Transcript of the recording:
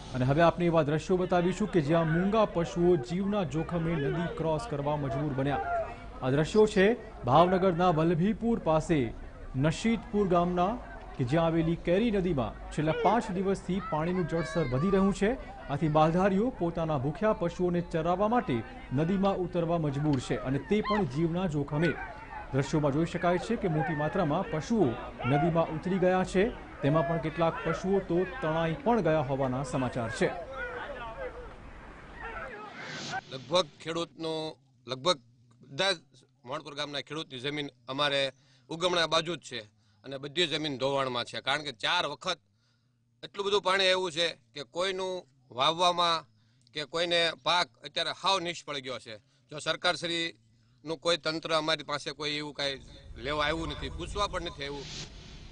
અને હવે આપને એવા દ્રશ્યો બતાવીશું કે જ્યાં મૂંગા પશુઓ જીવના જોખમે નદી ક્રોસ કરવા મજબૂર બન્યા। આ દ્રશ્યો છે ભાવનગરના વલ્લભીપુર પાસે નશીદપુર ગામના કે જ્યાં આવેલી કેરી નદીમાં છેલ્લા 5 દિવસથી પાણીનું જળસ્તર વધી રહ્યું છે। આથી માલધારીઓ પોતાના ભૂખ્યા પશુઓને ચરાવવા માટે નદીમાં ઉતરવા મજબૂર છે અને તે પણ જીવના જોખમે। દ્રશ્યોમાં જોઈ શકાય છે કે મોટી માત્રામાં પશુઓ નદીમાં ઉતરી ગયા છે, તેમાં પણ કેટલાક પશુઓ તો તણાઈ પણ ગયા હોવાના સમાચાર છે। લગભગ ખેડૂતનું લગભગ બધા મોણપુર ગામના ખેડૂતની જમીન અમારે ઉગમણા બાજુ જ છે અને બધી જમીન ધોવાણમાં છે, કારણ કે 4 વખત એટલું બધું પાણી આવ્યું છે કે કોઈનું વાવવામાં કે કોઈને પાક અત્યારે હાવ નિષ્ફળ ગયો છે। જો સરકારશ્રીનું કોઈ તંત્ર અમારી પાસે કોઈ એવું કાંઈ લેવા આવ્યું નથી, પૂછવા પણ નથી આવ્યું